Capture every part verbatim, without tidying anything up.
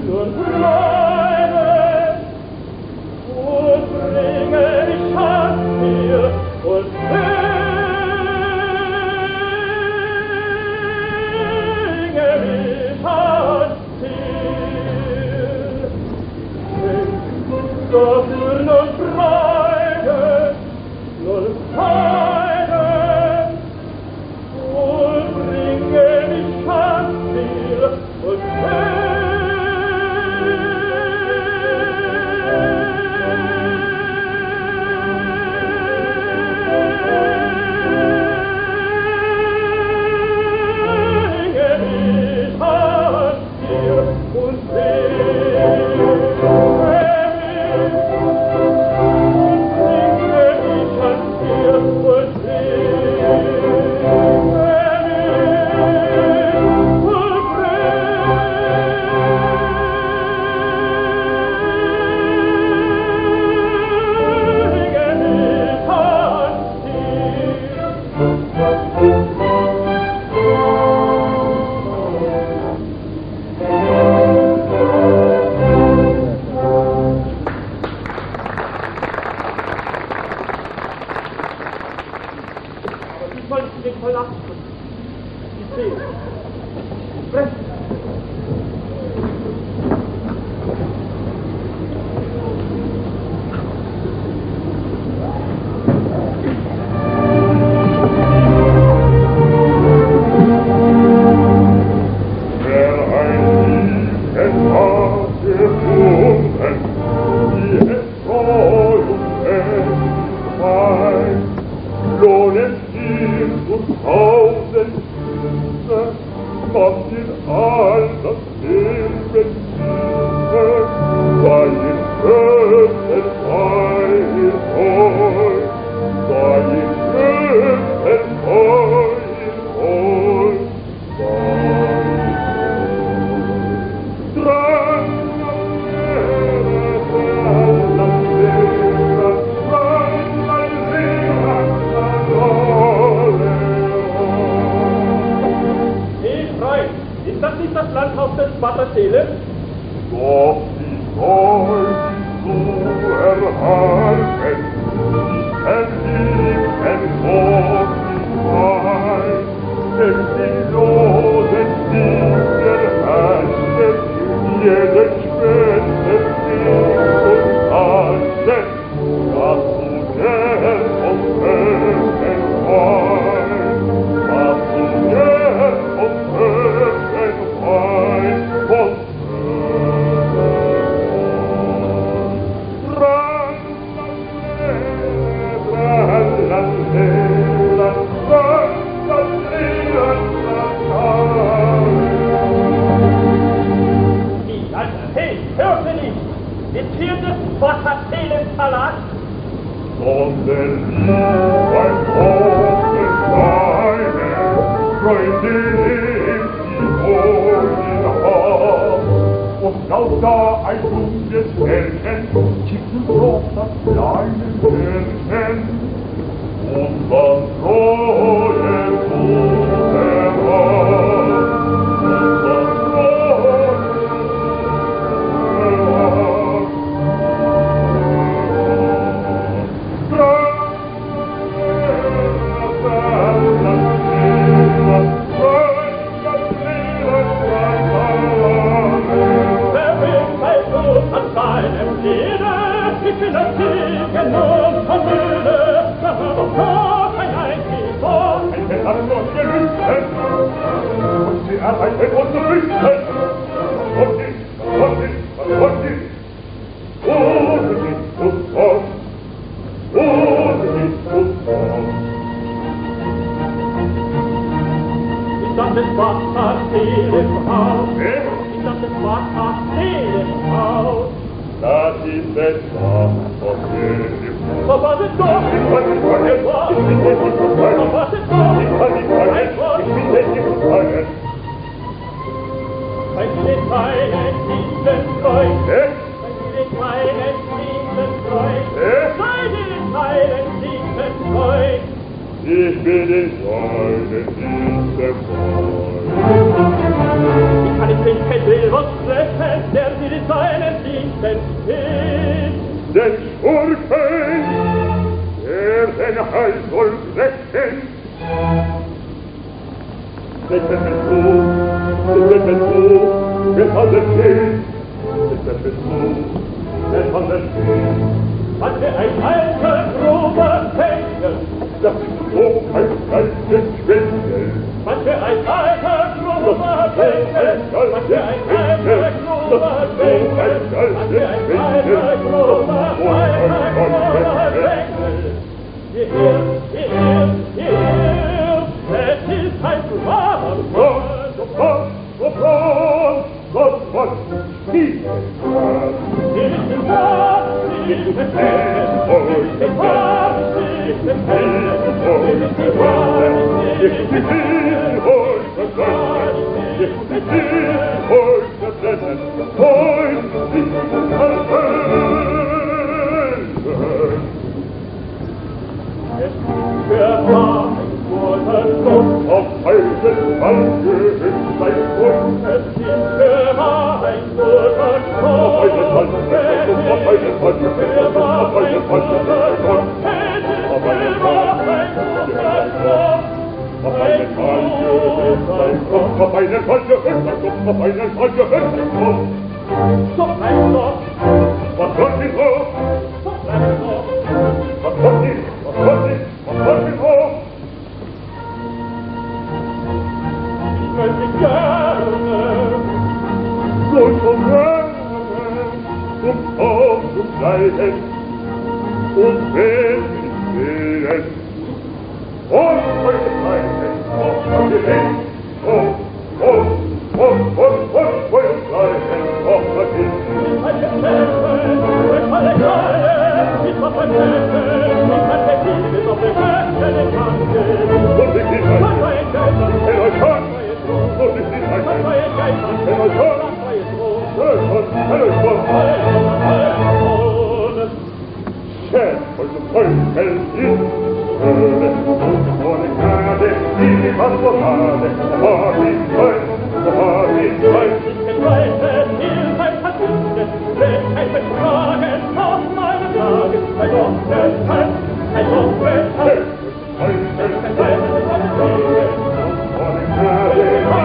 Der denn steht, den Schurken, der den Hals soll brechen. Bitte mit du, bitte mit du, wer kann das stehen? Bitte mit du, wer kann das stehen? hatte ein alter, grober Fängel, das ist so ein altes Schwindel. hatte ein alter, grober Fängel, hatte ein alter, grober Fängel, hatte ein alter, grober, alter, grober Fängel. Hierher, hierher, hierher, es ist ein wahrer Was, was, was, was, was, was, die, Nicht im Tag, nicht im Tag, nicht im Tag, nicht im Tag, nicht im auf einen falschen Hinterkopf, auf einen falschen Hinterkopf. So bleib doch, Was kommt denn hoch? so bleib doch, Was kommt denn? Was kommt denn? Was kommt denn hoch? ich möchte gerne, Nun zum Lernen, zum Kauf, zum Leiden, und wenn ich sehen, und heute Leiden, auf das Gelände, und, und, und, und, und, heute Leiden, auf das Gelände. ich möchte kämpfen, ich möchte gerne, ich möchte kämpfen, ich möchte Hilfe, doch wir möchten nicht angehen. Und ich bin ein, Was war ein Geist, ich bin ein Schad, was war ein Trost, und ich bin ein, was war ein Geist, was war ein Trost, was war ein Trost, Schön, schön, schön, schön, und du Völkel ist schöne, und ohne Gnade, die was so schade, war die Zeit, war die Zeit. ich bin weise, Hilfe verkündet, wenn ein Betragen auf meine Tage, ein Offenheit, ein Offenheit, Völkel ich bin weise, verkündet, ohne Gnade,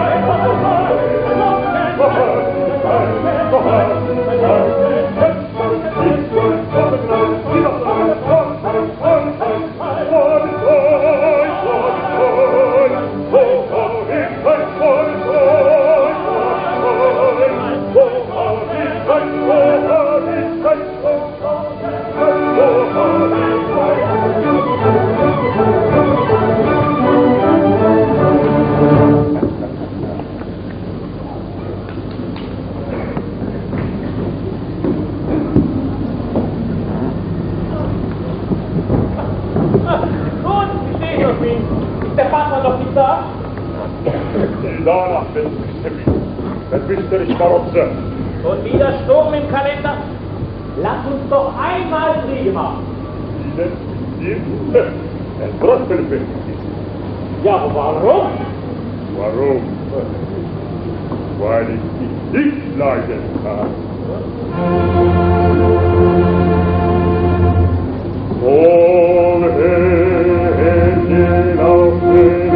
Und wieder Sturm im Kalender? Lass uns doch einmal Kriege machen. Ein Brotbelfeld. Ja, aber warum? Warum? Weil ich dich nicht leiden kann. Vom Händchen auf den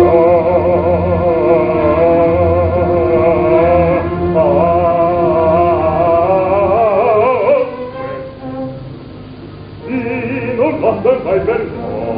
und was dann bei Berlin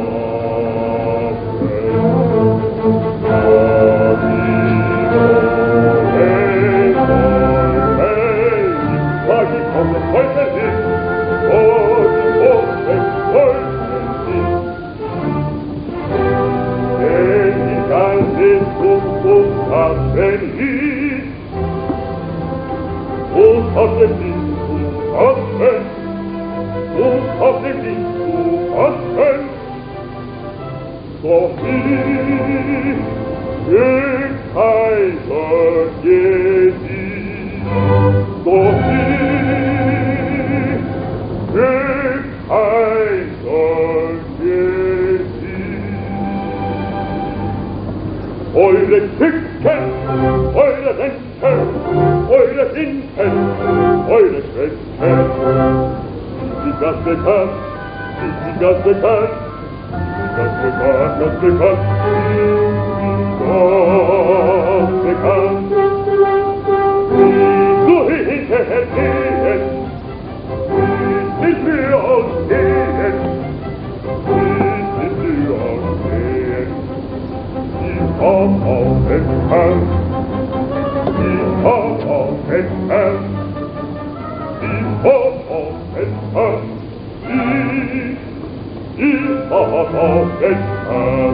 und auf dem Lied zu fassen, und auf dem Lied zu fassen, so viel der Kaiser gesiegt, so viel der Kaiser gesiegt. Eure Tücken, eure Renten, eure Winken, eure Schwester. Die ganz bekannt, die ganz bekannt, die ganz bekannt, ganz bekannt, ganz bekannt. So hinterher gehen, nicht mehr ausgehen, nicht mehr ausgehen. Ich hab auf den Herrn, ich hab auf den Herrn, ich hab auf den Herrn, ich, ich hab auf den Herrn.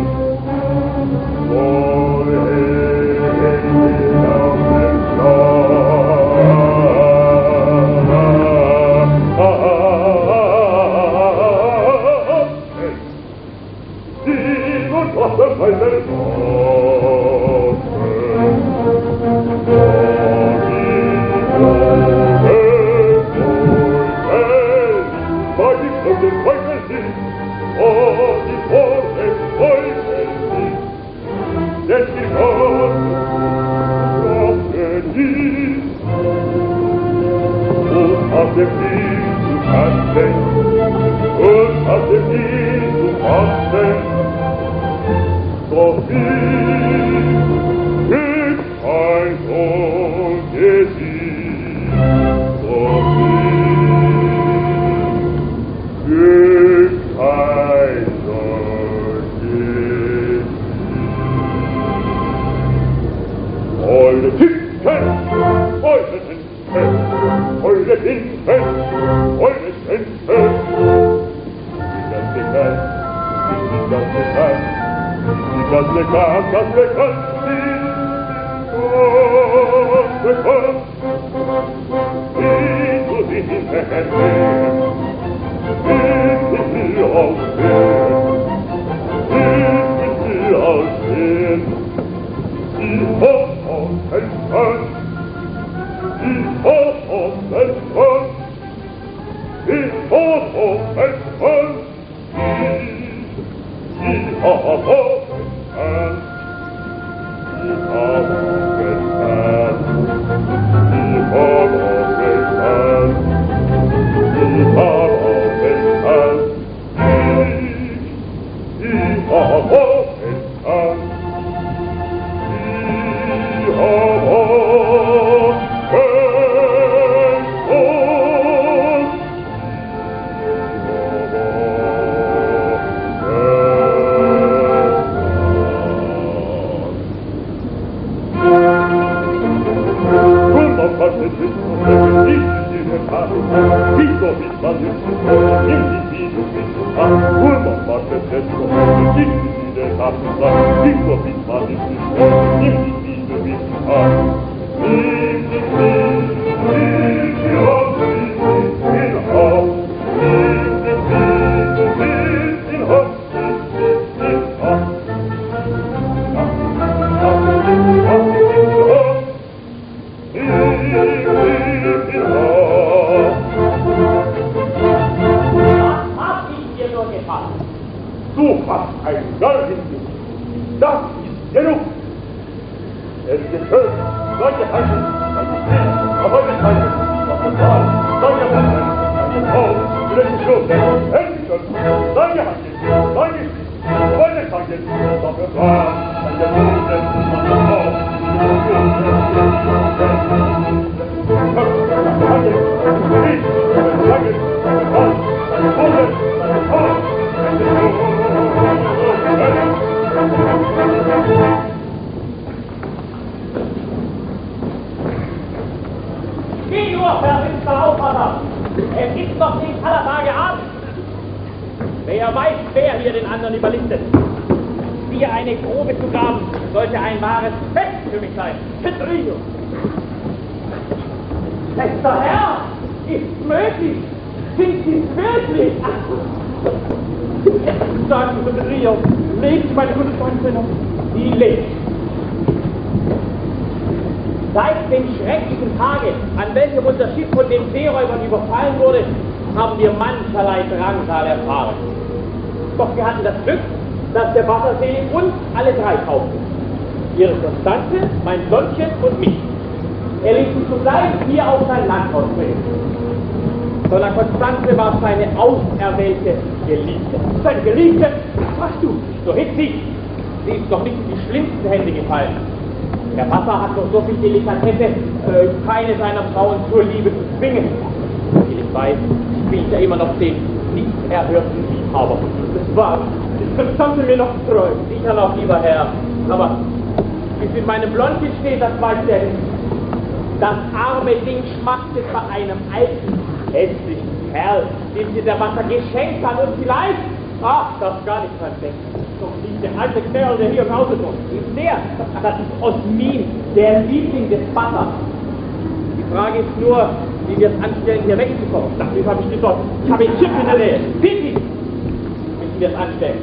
Er ließ ihn zugleich hier auf sein Landhaus bringen. Donna Constanze war seine auserwählte Geliebte. Seine Geliebte? Was machst du? So hitzig. Sie ist doch nicht in die schlimmsten Hände gefallen. Der Vater hat doch so viel Delikatesse, äh, keine seiner Frauen zur Liebe zu zwingen. Wie ich weiß, spielt er immer noch den nicht erhörten Liebhaber. Das war, ich verstand mir noch treu. Sicher noch, lieber Herr. Aber wie es in meinem Blondchen steht, das weiß der nicht. Das arme Ding schmachtet bei einem alten, hässlichen Kerl, dem sie der Vater geschenkt hat und vielleicht, ach, das gar nicht versteckt. Doch nicht der alte Kerl, der hier im Hause wohnt. Ist der? Das ist Osmin, der Liebling des Vaters. Die Frage ist nur, wie wir es anstellen, hier wegzukommen. Dafür habe ich die dort. Ich habe einen Chip in der Nähe. Pipi! Müssen wir es anstellen.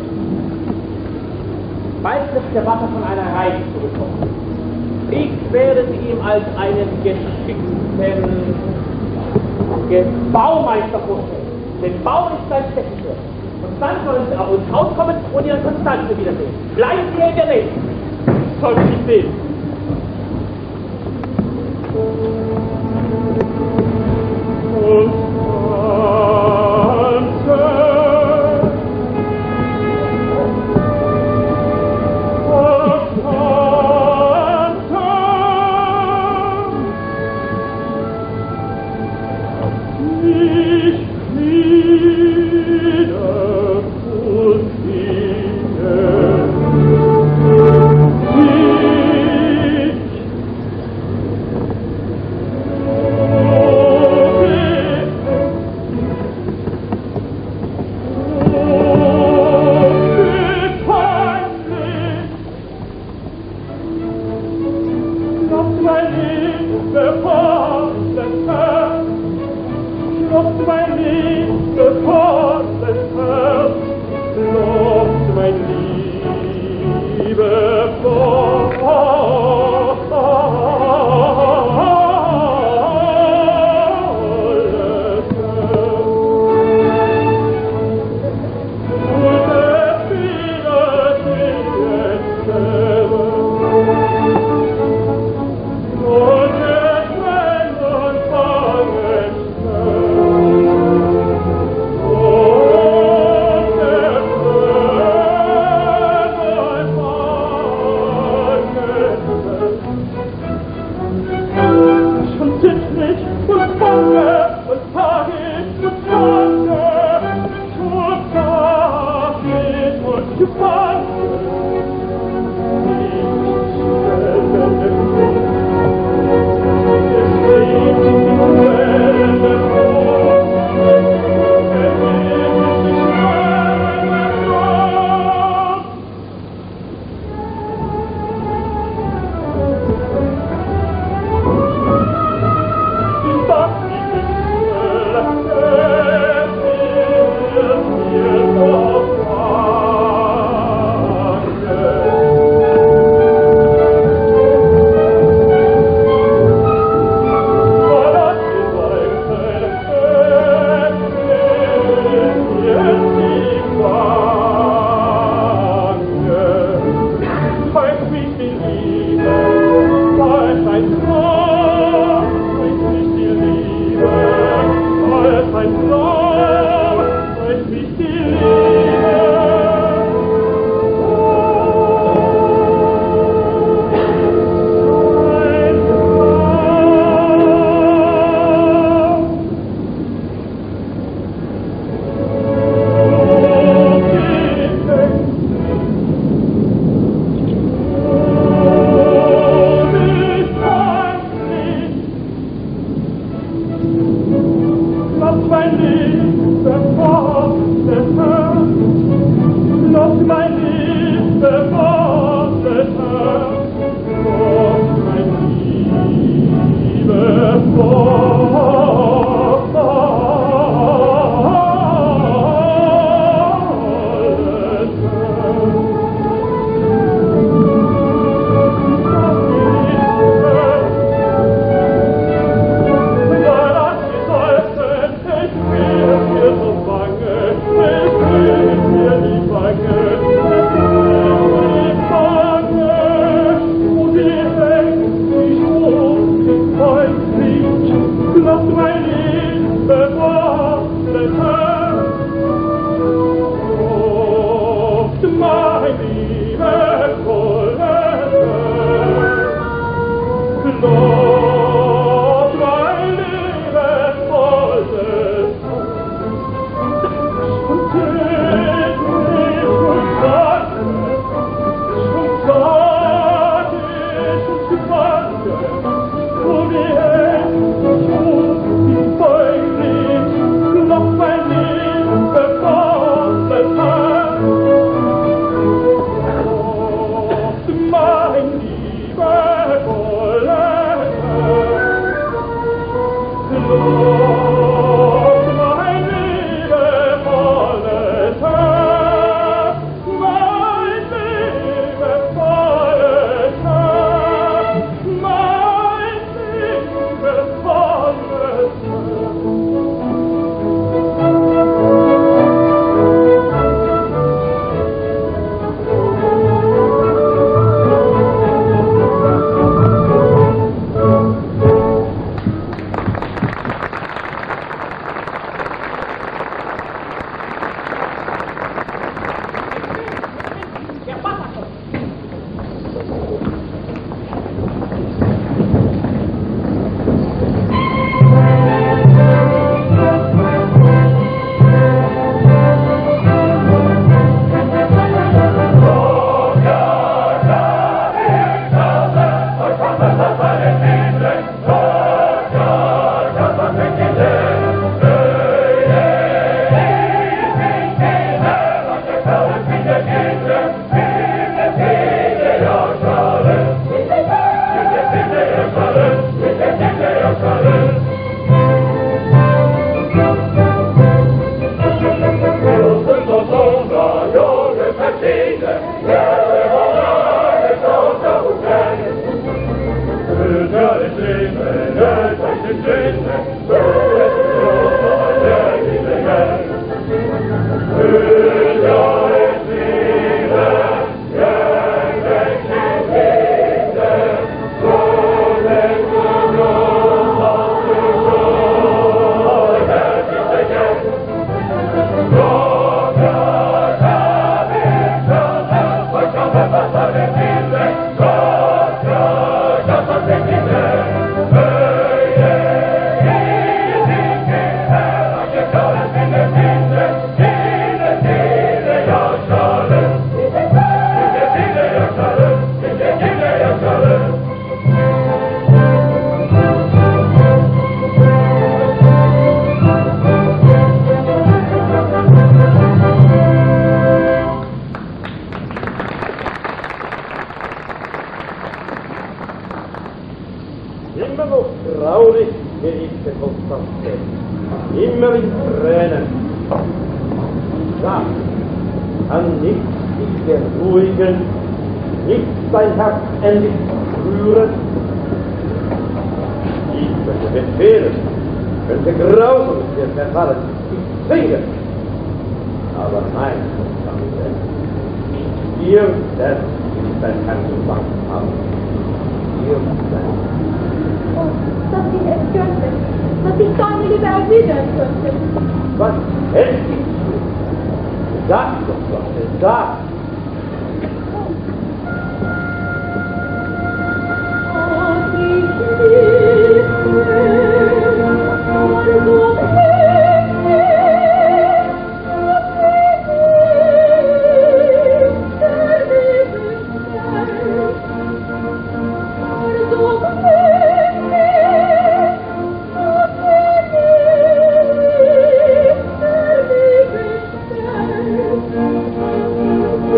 Bald wird der Vater von einer Reise zurückkommen. Ich werde sie ihm als einen geschickten Baumeister vorstellen. Denn Bau ist sein Steckenpferd. Und dann sollen sie auf uns rauskommen und ihre Konstanze wiedersehen. Bleiben Sie in der Nähe. Soll ich nicht sehen. Thank you. Thank you.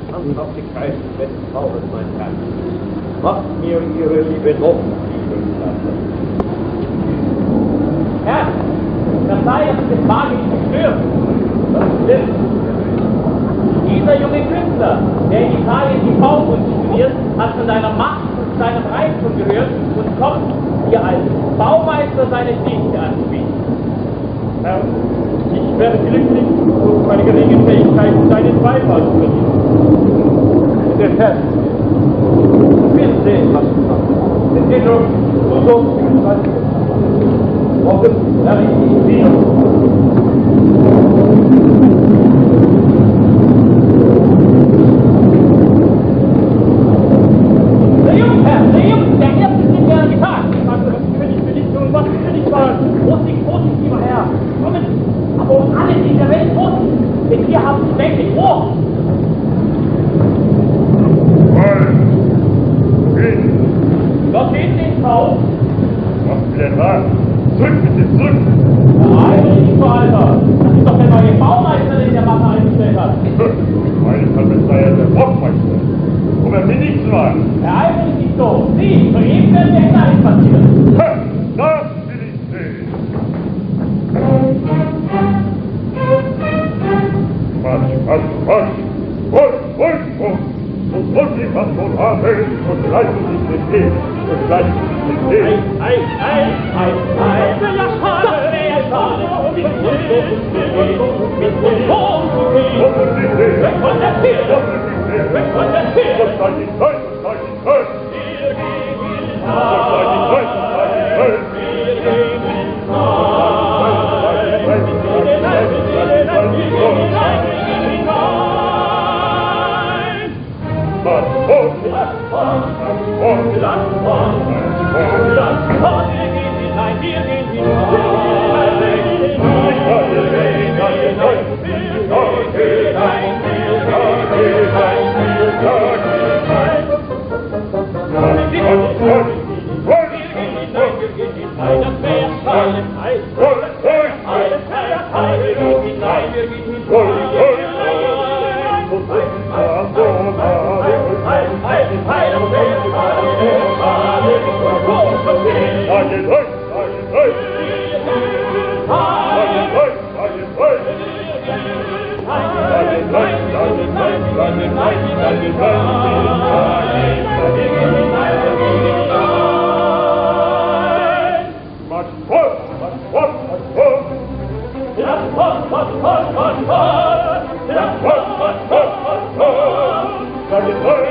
Anhaftigkeit des Taues, mein Herr. Macht mir Ihre Liebe noch liebenswerter. Herr, verzeihen Sie das magische Gestört. Das stimmt. Dieser junge Künstler, der in Italien die Baukunst studiert, hat von deiner Macht und seinem Reichtum gehört und kommt hier als Baumeister seine Dienste anzubieten. Herr, ich werde glücklich, durch meine geringen Fähigkeiten seinen Beifall zu verdienen. Der Herr, wir sehen, was du machst. Es geht um, du sollst die Gestalt geschaffen. Morgen werde ich dich wieder. Der Jungherr, der Jungherr, der Erste ist der Gefahr. Was kann ich für dich tun? Was kann ich sagen? Vorsicht, Vorsicht, lieber Herr. Kommen, aber um alles in der Welt Vorsicht, denn wir haben es mächtig vor. Dort geht ins Haus. Was will denn da? Zurück, bitte, zurück! Nein, nicht so, Alter. Das ist doch der neue Baumeister, den der Macher eingestellt hat. Meine Vater sei ja der Bockmeister. Um er mir nichts zu machen. Ereifere dich nicht so. Sie, für ihn werden wir hinein passieren. Ha! Das will ich sehen! Marsch, marsch, marsch! Voll, voll, voll! Und wollt ihr was wohl haben, und gleich uns nicht den Weg, und gleich uns nicht den Weg. Ei, ei, ei, ei, will ja schade, das wäre schade, mit dem Mund zu gehen, mit dem Mund zu gehen. Was muss ich sehen? Weg von der Tür, Was muss ich sehen? weg von der Tür. Was sei die Zeit, was sei die Zeit? Wir gehen Was sei die Zeit, was sei die Zeit? wir gehen hinein, wir gehen hinein, wir gehen hinein, wir gehen hinein, wir gehen hinein. Was vor? Lass vor, Was vor? lass vor, lass vor, wir gehen hinein, wir gehen hinein, wir gehen hinein, wir gehen hinein, wir gehen hinein, Marsch,